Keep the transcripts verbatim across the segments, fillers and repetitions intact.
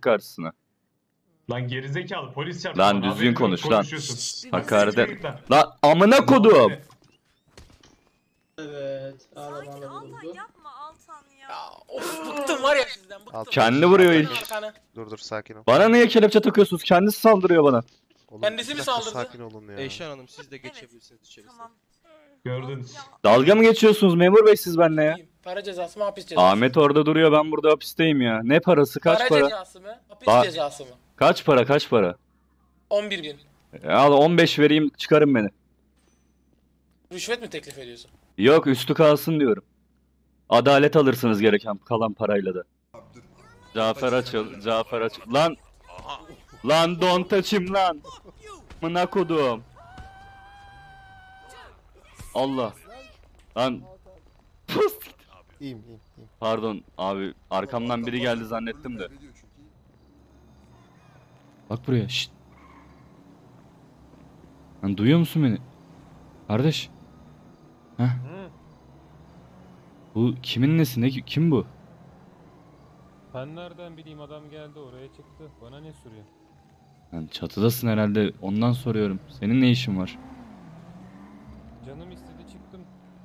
karşısına. Lan gerizekalı polis çarptı. Lan bana, düzgün haberin yok, konuş lan. konuşuyorsun. Hakaret Siktir et. git lan. Lan amına kodum. Evet. Ağlama Sanki ağlama Altan buldu. yapma Altan ya. Ya of bıktım var ya sizden bıktım. Altı Kendi vuruyor Dönün ilk. arkanı. Dur dur sakin ol. Bana niye kelepçe takıyorsunuz? Kendisi saldırıyor bana. Oğlum, Kendisi bir mi dakika, saldırdı? Sakin olun ya. Eyşan Hanım siz de Evet. geçebilirsiniz içerisine. Tamam. Gördünüz. Ya, Dalga mı geçiyorsunuz memur bey siz benimle ya? Para cezası mı hapis cezası mı? Ahmet orada duruyor, ben burada hapisteyim ya. Ne parası, kaç Para para? cezası mı? Hapis Ba- cezası mı? Kaç para, kaç para? on bir bin. Ya al on beş vereyim, çıkarın beni. Rüşvet mi teklif ediyorsun? Yok, üstü kalsın diyorum. Adalet alırsınız gereken kalan parayla da. Cafer açıl, Cafer açıl. Lan! Lan don't touch him lan! Mına kodum. Allah. Lan. İyiyim iyiyim iyiyim. Pardon abi, arkamdan biri geldi zannettim de. Bak buraya, şşt. Lan duyuyor musun beni? Kardeş. Heh. Bu kimin nesi, ne, kim bu? Ben nereden bileyim, adam geldi oraya çıktı. Bana ne soruyor? Lan çatıdasın herhalde, ondan soruyorum. Senin ne işin var? Canım istedi çıktım.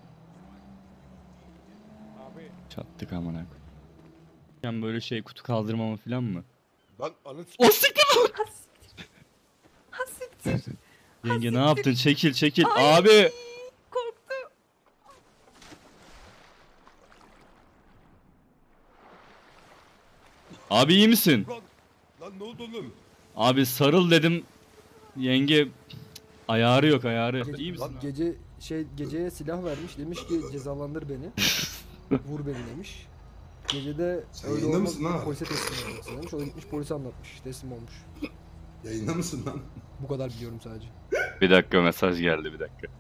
Abi. Çattık amına koyayım. Yani böyle şey, kutu kaldırmama falan mı? Lan anı O siktir lan! Yenge ne yaptın? Çekil çekil. Ay. Abi! korktum. Abi iyi misin? Lan ne oldu oğlum? Abi sarıl dedim. Yenge ayarı yok, ayarı. İyi misin? Lan gece şey geceye silah vermiş, demiş ki cezalandır beni. Vur beni demiş. Gecede Sen öyle yayında olmaz, mısın ha? polise teslim olması demiş. O da gitmiş polise anlatmış, teslim olmuş. Yayında mısın lan? Bu kadar biliyorum sadece. Bir dakika, mesaj geldi, bir dakika.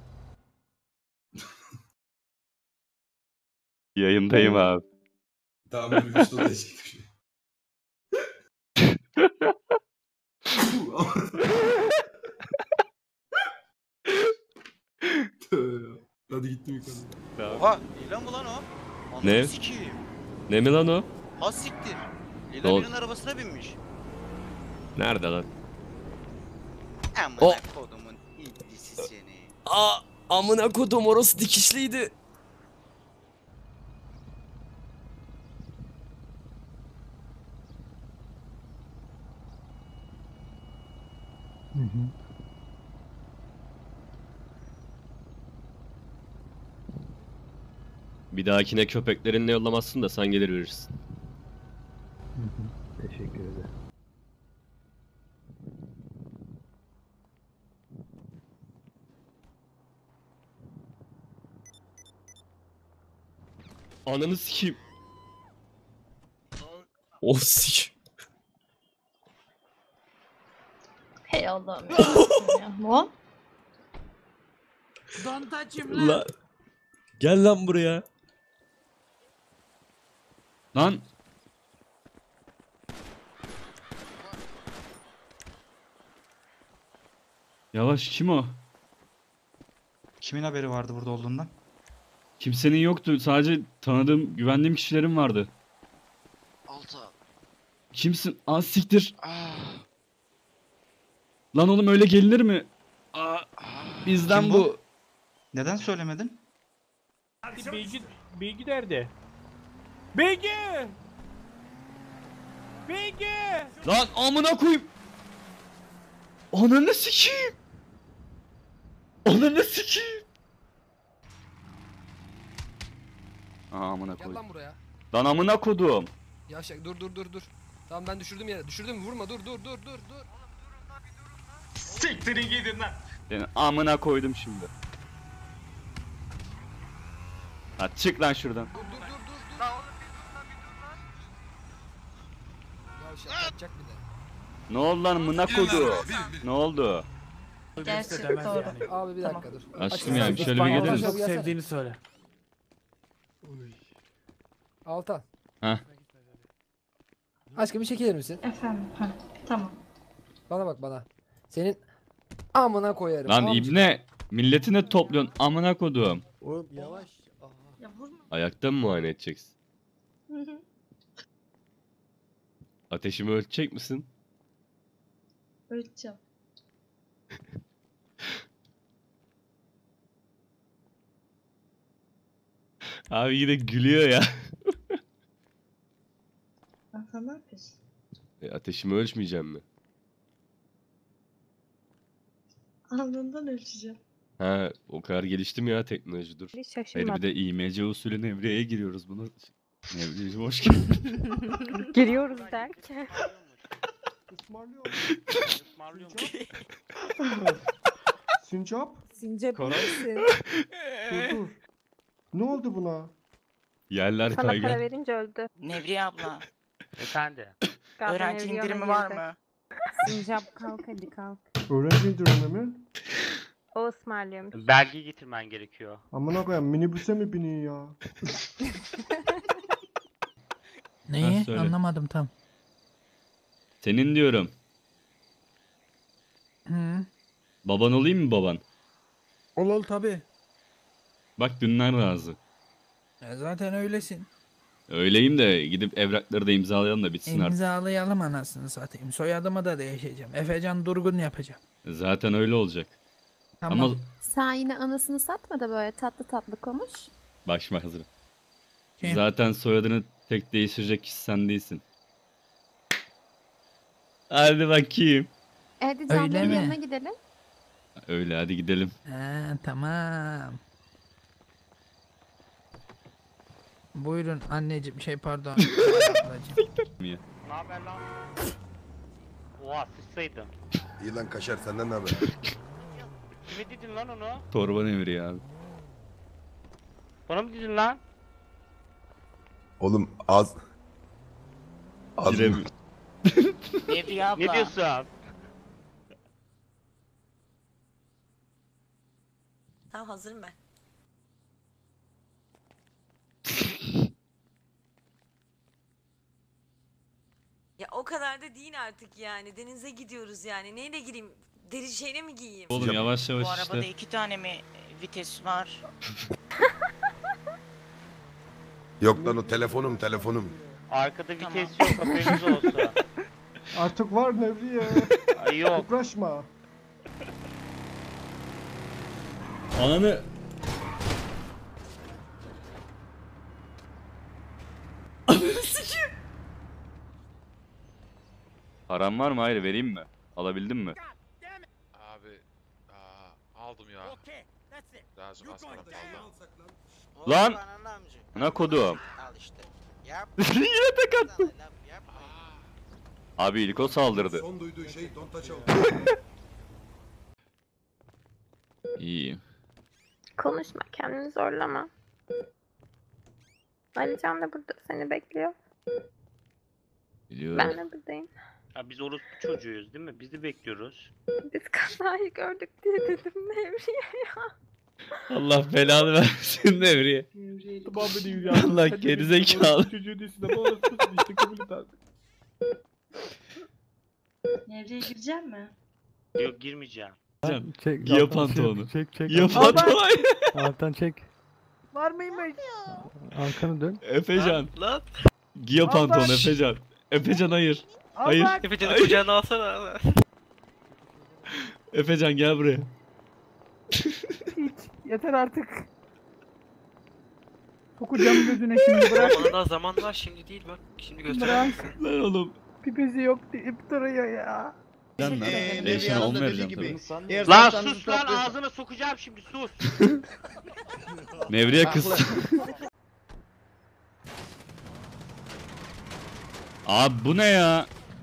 Yayındayım abi. Tamam bir üstü odaya çektim şimdi. Tövbe ya. Hadi gittim yukarı. Oha Leyla mı lan o? Ananı Ne? sikeyim. Ne mi lan o? Ha siktir. Ne Leyla oldu? birinin arabasına binmiş. Nerede lan? Amına O- kodumun iblisi seni. Aa, amına kodum orası dikişliydi. Bir dahakine köpeklerinle yollamazsın da sen gelir verirsin. Teşekkür ederim. Ananı sikeyim. O sik. Hey Allah'ım ya. Lan. Lan. La. Gel lan buraya. Lan! Yavaş, kim o? Kimin haberi vardı burada olduğundan? Kimsenin yoktu, sadece tanıdığım, güvendiğim kişilerim vardı. Alta. Kimsin? Aa siktir. Ah. Lan oğlum öyle gelinir mi? Aa, bizden Kim bu. bu? Neden söylemedin? Bilgi, bilgi nerede? Bilgi! Bilgi! Lan amına koyayım. Ananı sikeyim. Ananı sikeyim. Aa, amına Gel koyayım. lan buraya. Lan amına kodum. Yavaş dur dur dur dur. Tamam ben düşürdüm yere. Düşürdüm, vurma, dur dur dur dur dur. Siktirin gidin lan. Yani amına koydum şimdi. Ha çık lan şuradan. Dur dur dur dur dur. Yavaş yapacak bir de. Ne oldu lan amına kodu? Ne oldu? Gerçek doğru. Abi bir dakika dur. Aşkım ya, bir şöyle bir gelir misin? Çok sevdiğini söyle. Altan. Heh. Aşkım bir çekilir misin? Efendim. Ha, tamam. Bana bak bana. Senin amına koyarım. Lan amca. ibne, milleti ne topluyorsun amına kodum? Oğlum yavaş. Ya vurma. Ayakta mı muayene edeceksin? Ateşimi ölçecek misin? Ölçeceğim. Abi yine gülüyor ya. Lan sen ne yapıyorsun? E, ateşimi ölçmeyeceğim mi? Alnından ölçeceğim. Ha, o kadar gelişti mi ya teknoloji, dur. Hiç Hayır, şaşırmadım. bir de İ M C usulü Nevriye'ye giriyoruz bunu. Nevriye hoş geldin. Giriyoruz derken. Ismarlıyor. Ismarlıyor Sincap. Sincap Koray. misin? Dur dur. Ne oldu buna? Yerler kaygan. verince öldü. Nevriye abla. Efendi. Öğrenci indirimi var mı? Sincap kalk hadi kalk. Öğrenci indirimi mi? O ısmarlıyormuş. Belge getirmen gerekiyor. Amına koyayım minibüse mi biniyor ya? Neyi? söyle. Anlamadım tam. Senin diyorum. Hı. Baban olayım mı baban? Ol ol tabi. Bak dünler razı. Zaten öylesin. Öyleyim de gidip evrakları da imzalayalım da bitsin artık. İmzalayalım anasını satayım. Soyadımı da değişeceğim. Efecan Durgun yapacağım. Zaten öyle olacak. Tamam. Ama Sen yine anasını satma da böyle tatlı tatlı konuş. başıma hazırım. Kim? Zaten soyadını tek değiştirecek kişi sen değilsin. Hadi bakayım. Hadi Öyle Canberk'in mi? yanına gidelim. Öyle, hadi gidelim. Ha, tamam. Buyurun anneciğim şey pardon. Ablacığım. Ne haber lan? Oha sıçsaydım. İyi lan Kaşar senden ne haber? Kime dedin lan onu? Torba Nevriye abi. Bana mı dedin lan? Oğlum az... Az Giremiyor. Nevriye abla. Ne diyorsun? Tamam hazırım ben. Ya o kadar da değil artık yani. Denize gidiyoruz yani. Neyle gireyim? Deri şeyine mi giyeyim? Oğlum yavaş Bu yavaş arabada işte. iki tane mi vites var? Yok lan o telefonum telefonum. Arkada Tamam. vites yok haberiniz olsun. Artık var Nevriye. Ay yok. Uğraşma. Ananı... Param var mı? Hayır, vereyim mi? Alabildin mi? Abi aa, aldım ya. Daha az az para kaldı. Lan! Ananı amca. Ana kodum. Al işte. Yap. Yine tek attı. Laf yapma. Abi İlko saldırdı. Son duyduğu şey don't touch İyi. Konuşma, kendini zorlama. Alican da burada seni bekliyor. Biliyorum. Ben de buradayım. Ya biz orospu çocuğuyuz değil mi? Bizi bekliyoruz. Biz kazayı gördük diye dedim Nevriye ya. Allah belanı versin Nevriye. Allah gerizekalı. Nevriye girecek mi? Yok girmeyeceğim. Ya pantolonu. Ya pantolonu. Alttan çek. Var mıymış? Arkanı dön. Efecan. Lan. Giya pantolon Efecan. Efecan hayır. Hayır. Efecan'ı kucağına alsana. Efecan gel buraya. Yeter artık. Sokacağım gözüne şimdi bırak. Bana daha zaman var şimdi değil bak. Şimdi Bırak. Lan oğlum. Pipesi yok deyip duruyor ya. Lan lan. Eşine on vereceğim tabii. Lan sus lan ağzına sokacağım şimdi sus. Nevriye kız. Abi bu ne ya?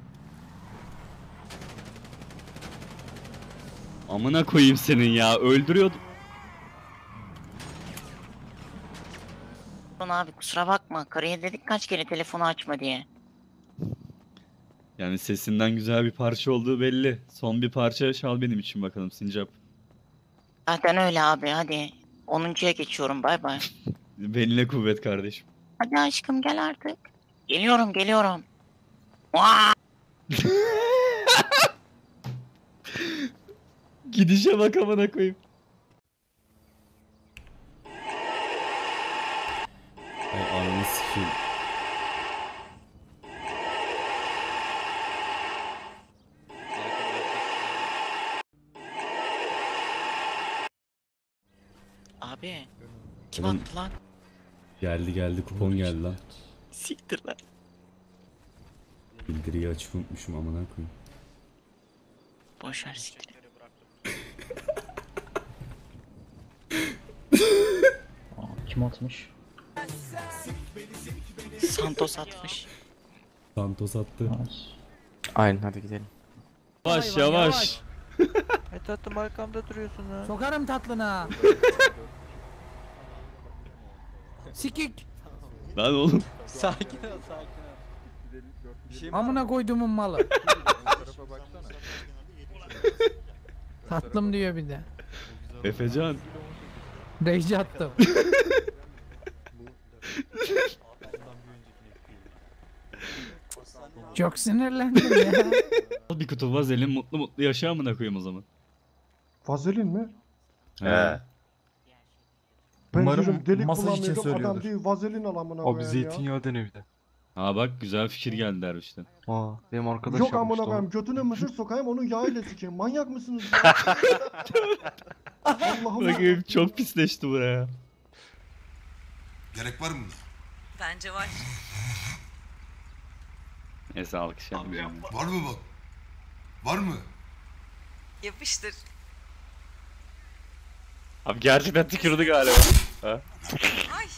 Amına koyayım senin ya. Öldürüyordum. Abi kusura bakma. Karıya dedik kaç kere telefonu açma diye. Yani sesinden güzel bir parça olduğu belli. Son bir parça çal benim için bakalım Sincap. Zaten öyle abi hadi. onuncuya geçiyorum bay bay. Beline kuvvet kardeşim. Hadi aşkım gel artık. Geliyorum geliyorum. Vaa! Gidişe bak amına koyayım. Ay ananı sikeyim. Abi. Kim Oğlum- attı lan? Geldi geldi kupon geldi lan. Siktir lan. Bildiriyi açık unutmuşum amına koyayım. Boşver siktir. Kim atmış? Santos atmış. Santos attı. Aynen hadi gidelim. Yavaş yavaş. E tatlım arkamda duruyorsun ha. Sokarım tatlına. Sikik. Lan oğlum. Sakin ol sakin ol. Amına koyduğumun malı. Tatlım diyor bir de. Efecan. Rage attım. Çok sinirlendim ya. Al bir kutu vazelin mutlu mutlu yaşa amına koyayım o zaman. Vazelin mi? He. Ben Umarım diyorum delik masaj için bulamıyorum adam söylüyordur. değil vazelin al amına koyayım ya. deniyor bir de. Ha bak güzel fikir geldi dervişten. Aa, benim arkadaş Yok amına koyayım götüne mısır sokayım onun yağıyla sikeyim. Manyak mısınız ya? Allah'ım. Bakayım çok pisleşti buraya. Gerek var mı? Bence var. Neyse alkış yapmayacağım. Var mı bak? Var mı? Yapıştır. Abi gerçekten tükürdü galiba. Ha? Ay.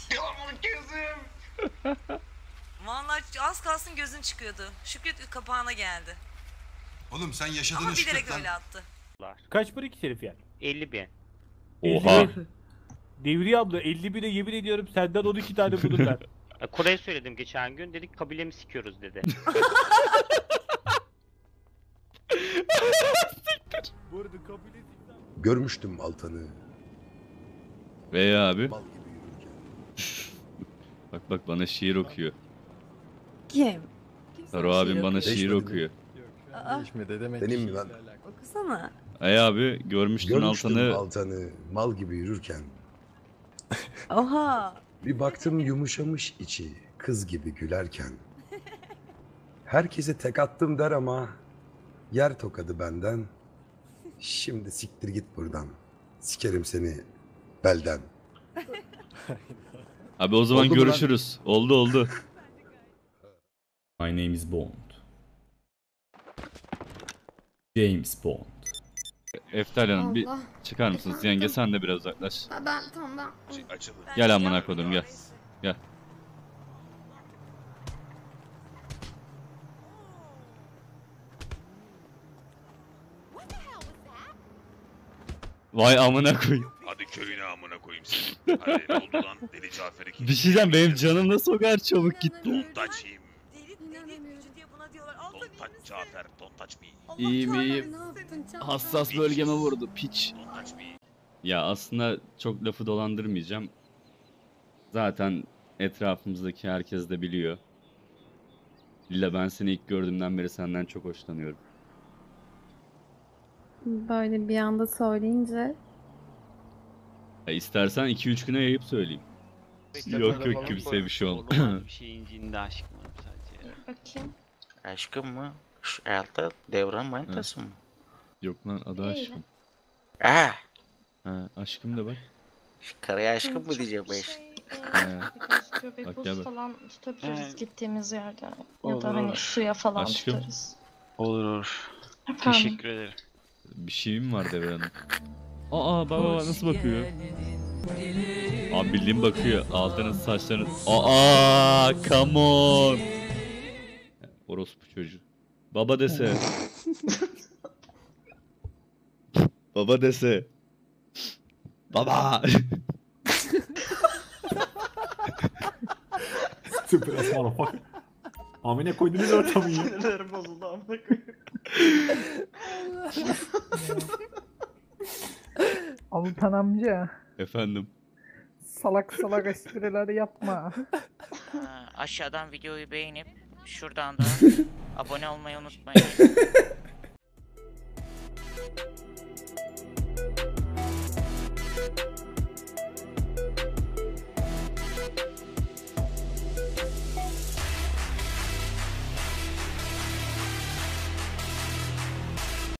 Vallahi az kalsın gözün çıkıyordu. Şükret kapağına geldi. Oğlum sen Ama yaşadığını bilerek öyle attı. Kaç para iki herif yani? elli bin. Oha. Devriye abla elli bine yemin ediyorum senden on iki tane bulurlar. Kore'ye söyledim geçen gün dedik kabilemi sikiyoruz dedi. Görmüştüm Altan'ı. Ve abi. Mal gibi yürürken. Bak bak bana şiir okuyor. Kim? Taro abim bana şiir Değişmedi mi? okuyor. Değişmedi demek. Benim mi lan? Okusana. Ay abi görmüştün Görmüştüm Altan'ı. Altan'ı mal gibi yürürken. Oha. Bir baktım yumuşamış içi kız gibi gülerken. Herkese tek attım der ama yer tokadı benden. Şimdi siktir git buradan. Sikerim seni belden. Abi o zaman Oldu mu lan? görüşürüz. Oldu oldu. My name is Bond. James Bond. Eftal Hanım bir çıkar mısınız? Yenge sen de biraz uzaklaş. Ben tamam ben. Açıldı. Gel amına kodum gel. Gel. Vay amına koyayım. Hadi köyüne amına koyayım seni. Hadi ne oldu lan deli Cafer'e kim? Bir şey diyeceğim benim canım nasıl o kadar çabuk gitti. Don't touch him. Deli deli gücü diye buna diyorlar. Altan Don't touch Cafer. Don't touch me. İyiyim iyiyim. Ne yaptın Çağatay? Hassas bölgeme vurdu piç. Don't touch me. Ya aslında çok lafı dolandırmayacağım. Zaten etrafımızdaki herkes de biliyor. Lila ben seni ilk gördüğümden beri senden çok hoşlanıyorum. Böyle bir anda söyleyince Ya istersen iki üç güne yayıp söyleyeyim. Yok yok kimseye bir şey olmaz. Bir şeyin incinde aşkım var sadece. bakayım. Aşkım mı? Şu elde devran manitası mı? Yok lan adı aşkım. Ah! Ha, aşkım da bak. Şu karıya aşkım mı diyeceğim ben işte? He. Göbek Bak, buz gel bak. falan tutabiliriz Evet. gittiğimiz yerde. Ya Olur, da hani olur. suya falan Aşkım. tutarız. Olur olur. Efendim? Teşekkür ederim. Bir şeyim var Devre Hanım. Aa baba baba nasıl bakıyor? Abi bildiğin bakıyor. Altının saçlarını... Aa come on. Orospu çocuğu. Baba dese. Baba dese. Baba. Süper asma bak. Amine koydunuz ortamı ya. Sinirlerim bozuldu amına koyayım. Altan amca. Efendim. Salak salak espriler yapma. Ha, aşağıdan videoyu beğenip şuradan da abone olmayı unutmayın.